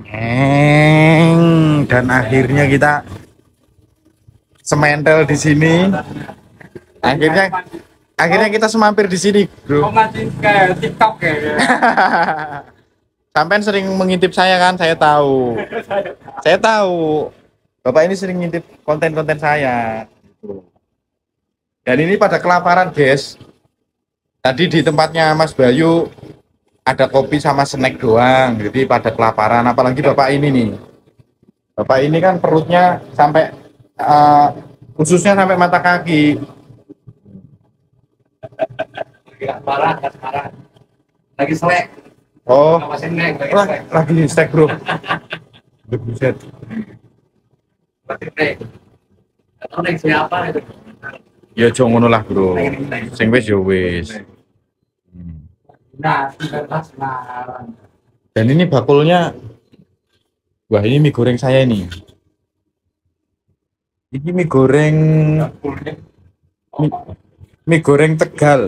Dan akhirnya kita sementel di sini. Akhirnya kita semampir di sini, bro. Oh, masih kayak TikTok ya. Sampai sering mengintip saya kan, saya tahu. Saya tahu. Bapak ini sering ngintip konten-konten saya. Dan ini pada kelaparan, guys. Tadi di tempatnya Mas Bayu ada kopi sama snack doang. Jadi pada kelaparan, apalagi Bapak ini nih. Bapak ini kan perutnya sampai khususnya sampai mata kaki. Kasmaran. Lagi selek. Oh, Masih naik, lagi snack, bro. Buset. Masih naik. Atau naik siapa itu? Ya jangan ngono lah, bro. Sing wis ya wis. Nah, kasmaran. Dan ini bakulnya, wah ini mie goreng saya ini. Ini mie goreng, mie goreng Tegal.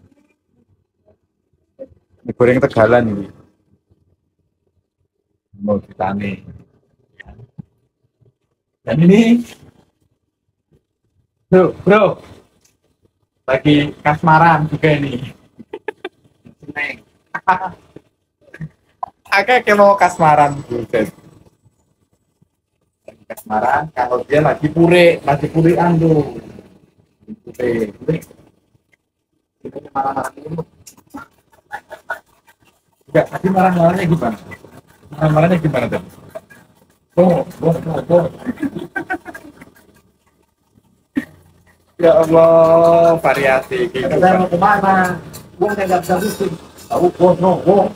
Mie goreng Tegalan ini. Mau ditane. Dan ini, bro, lagi kasmaran juga ini. Agak mau kasmaran, buset. Kasmaran kalau dia lagi purean tuh. Pure. Kita marah-marah dulu. Enggak, tadi marah-marahnya gimana? Marah-marahnya gimana tuh? Oh. Ya Allah, variasi gitu. Kita mau kemana? Gua nggak bisa bising. Tahu no.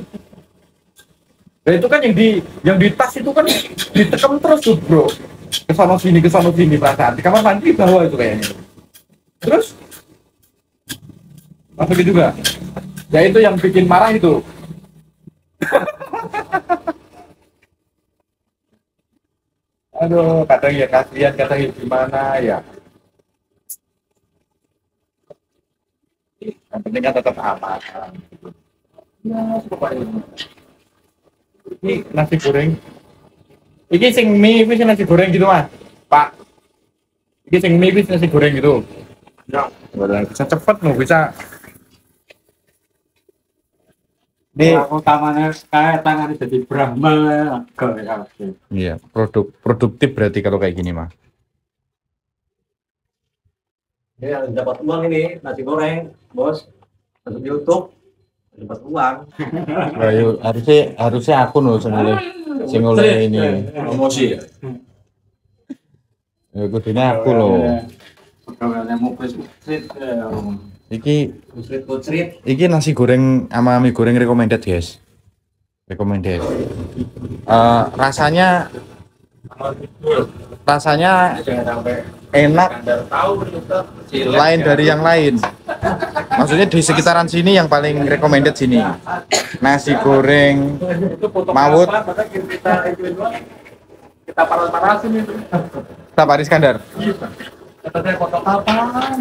Nah itu kan yang di tas itu kan ditekan terus tuh, bro. Ke sana sini perasaan. Di kamar mandi bawah itu kayaknya. Terus masuk juga. Ya itu yang bikin marah itu. Aduh, kadang ya kasihan, kadang ya gimana ya. Yang penting kan tetap aman. Ya, pokoknya. Ini nasi goreng. Iki sing mie, iki sing nasi goreng gitu, Mas. Pak. Iki sing mie, iki nasi goreng gitu. Ya, bisa cepet loh, bisa. Ini aku tangannya kayak tangannya jadi Brahma ya. Iya, produktif berarti kalau kayak gini, Mas. Ya, dapat uang ini nasi goreng, bos. Masuk YouTube dapat uang. Bayu, harusnya aku loh sing oleh ini. Promosi ya. Ya kudunya aku loh. Pegawainya mau Iki nasi goreng sama mie goreng recommended, guys. Recommended. Rasanya enak, lain dari yang lain. Maksudnya di sekitaran sini yang paling recommended sini. Nasi goreng Mawut. Kita panas-panasin itu. Pak Iskandar. Katanya foto kapan?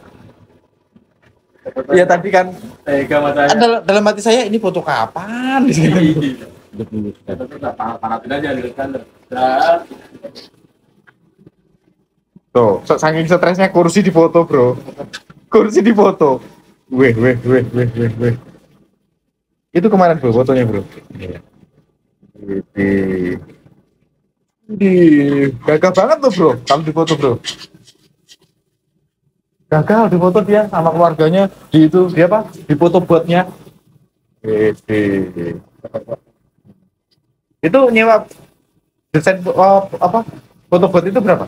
Iya tadi kan. Dalam hati saya ini foto kapan? Panasin aja di Iskandar. Tuh, saking stresnya kursi difoto, bro. Kursi difoto. Weh. Itu kemarin, bro, fotonya, bro. Gagah banget tuh, bro. Kalau difoto, bro. Gagal difoto dia sama keluarganya di itu dia apa? Difoto buatnya. Itu nyewa desain apa? Foto buat itu berapa?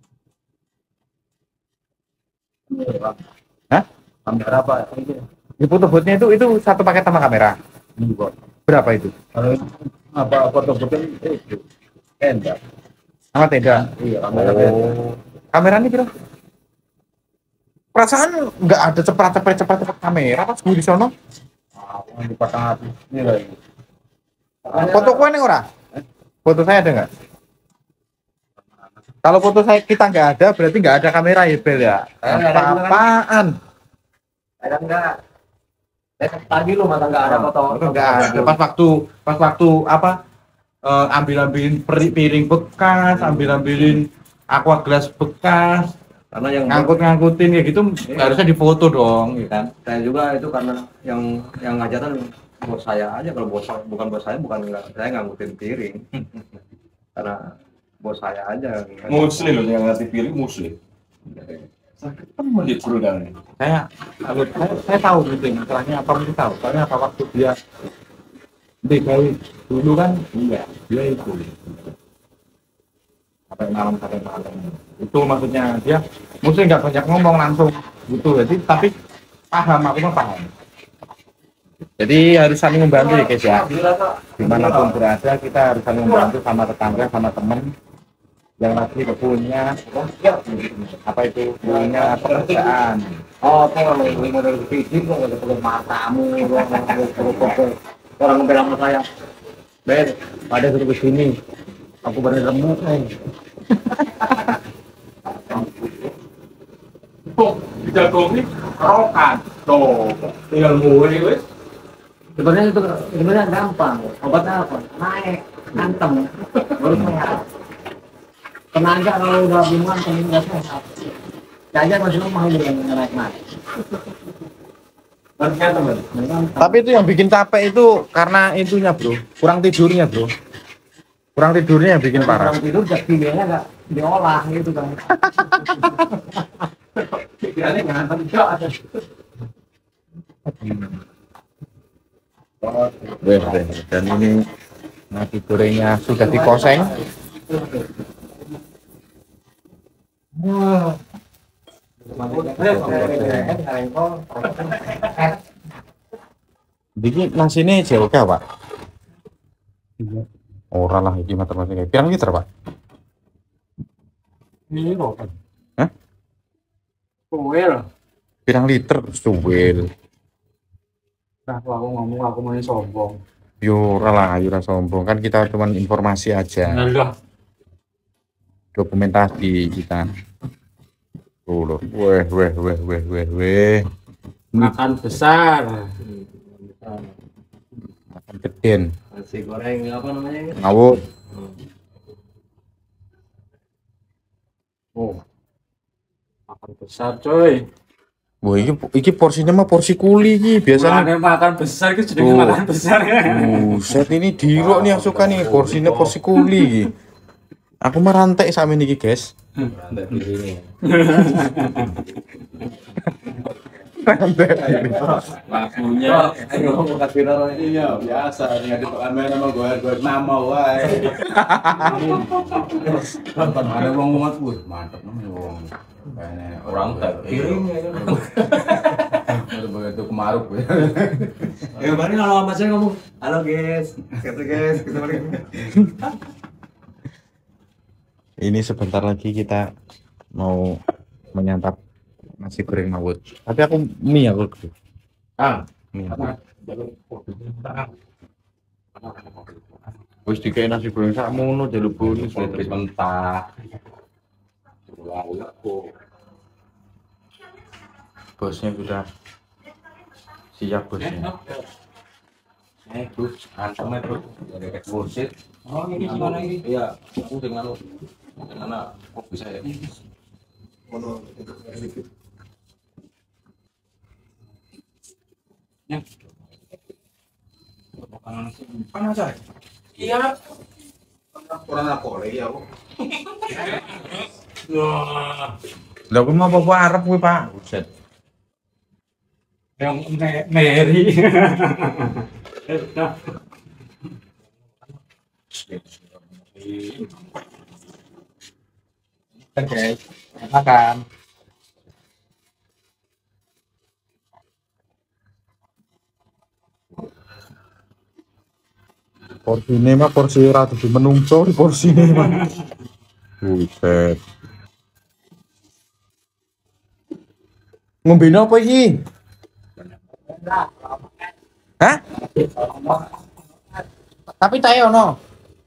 Hah? Kamera apa? Di foto boothnya itu satu paket sama kamera. Berapa itu? Apa foto boothnya itu? Tenda. Sama tenda. Iya, kamera. Kamera ini berapa? Perasaan nggak ada cepat kamera pas gue di sono. Di patah hati. Ini lagi. Foto kue nih ora? Foto saya ada nggak? Kalau foto saya kita nggak ada, berarti nggak ada kamera ya, Bel ya? Apa-apaan? Ada enggak? Pagi lu mata enggak ada foto. Nggak ada. Pas waktu apa? ambil-ambilin piring bekas, ambil-ambilin aqua gelas bekas, Karena yang ngangkut-ngangkutin kayak gitu harusnya difoto dong, ya kan? saya juga itu karena yang ngajatan bos saya aja. Kalau bukan bos saya, bukan saya ngangkutin piring. Karena bos saya aja. Muslim loh yang ngasih pilih muslim. Sakit kan melipur kan. Saya tahu gitu masalahnya apa, mungkin tahu. Soalnya apa waktu dia DKI dulu kan, iya dia itu sampai malam itu maksudnya dia mesti nggak banyak ngomong langsung gitu, jadi tapi paham, aku mah paham. Jadi harus saling membantu ya guys ya, dimanapun berada kita harus saling membantu sama tetangga, sama temen yang lagi punya apa itu, punya pekerjaan. Oh, kalau model fisik kok ada perlu matamu, orang bilang sama saya, Ben, pada suruh kesini, aku bener remuk nih. Dijagomi rokan tuh, tinggal mulai wes. Sebenarnya gampang. Obatnya apa? Naik, antem, baru sehat. Tenaga kalau udah bimbang, nggak sehat. Jajan masih mahal juga naik naik. Teman. Tapi itu yang bikin capek itu karena itunya bro, kurang tidurnya bro. Kurang tidurnya yang bikin parah. Kurang tidur, pikirannya nggak diolah gitu kan. Pikirannya ngantuk juga. Dan ini nasi gorengnya sudah dikoseng. Jadi nasi ini jauh pak? Orang lah ini matematika. Pirang liter pak? Ini loh. Hah? Well. Pirang liter suwel. Nah, kalau aku ngomong aku mau sombong. Yura lah, yura sombong kan, kita cuma informasi aja. Nah, Dokumentasi kita. Tuh, weh. makan besar. Makan geden. Nasi goreng apa namanya? Ngawur. Oh. Makan besar, coy. Wah, iki porsinya mah porsi kuli iki biasanya. Makan besar itu jadi Tuh. makan besar. Set ini dirok nih yang suka nih, porsinya porsi kuli iki. Aku mah rantai sama ini guys. Lakunya, ayo kasih orang ini ya biasa nih ada kamera sama gue nama wae. Ada uang umat gue mantap namanya uang. Kayaknya orang tak piring ya. Udah begitu kemaruk gue. Kemarin kalau sama saya ngomong, halo guys, kita balik. Ini sebentar lagi kita mau menyantap nasi goreng Mawut. Tapi aku mie aku. Mie. Wis dikei nasi goreng sakmono jaluk bonus wis mentah. Bosnya sudah siap bosnya. Terus antem itu dari eksposir. Oh ini gimana ini? Iya, aku dengan kok bisa ya. Ya. Panas aja. Iya. Orang apa lagi ya, Bu? Lah kuwi mau apa arep kuwi, Pak? Buset. Yang Mary. Oke, makan. Porsi ini mah porsi ratu di menungso di porsi ini mah. Buset. Ngombe apa iki? Hah? Tapi teh ono.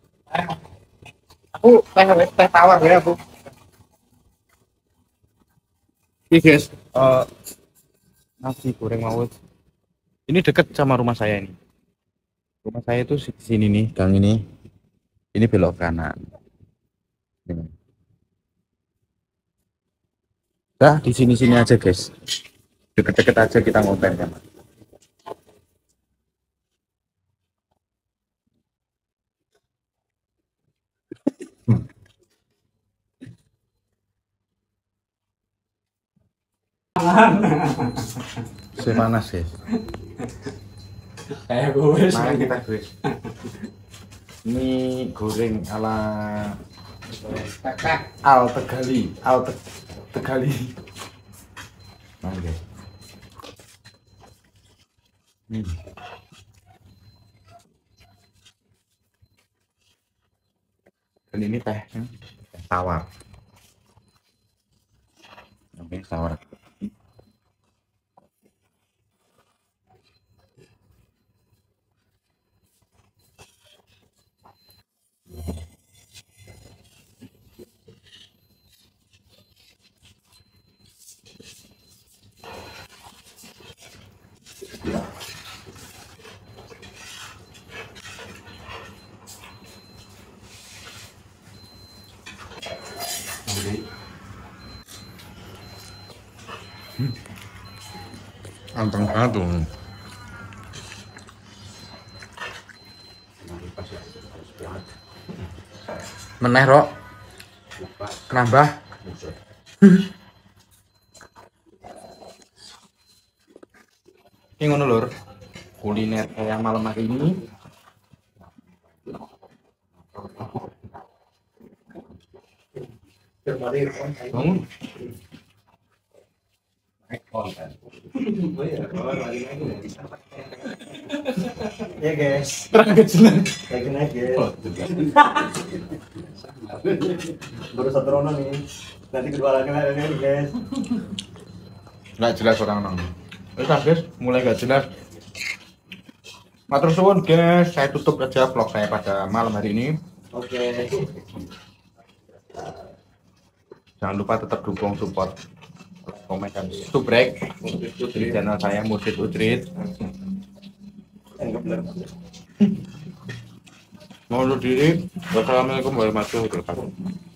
Aku teh tawar ya aku. Ini guys, nasi goreng Mawut. Ini dekat sama rumah saya ini. Rumah saya itu di sini nih, gang ini. Ini belok kanan. Ini. Nah, di sini-sini aja, guys. Deket-deket aja kita ngopen kan. Saya panas ya. Kayak gue. Mari kita guys. Ini goreng ala Al Tegali, Tegali. Mari guys. Dan ini teh tawar. Oke, tawar. Anteng banget tuh. Meneh, Rok. Nambah. Ini ngono lur. Kuliner kayak malam hari ini. Bangun. Ya guys, Terang kecilan. lagi naik guys. Baru satu rono nih. Nanti kedua lagi naik guys. Nggak jelas orang-orang. Wes guys, mulai nggak jelas. Matur suwun guys, saya tutup aja vlog saya pada malam hari ini. Oke. Jangan lupa tetap dukung, support, komen dan subscribe di channel saya Mursid Utrid. Mau undur diri. Wassalamualaikum warahmatullahi wabarakatuh.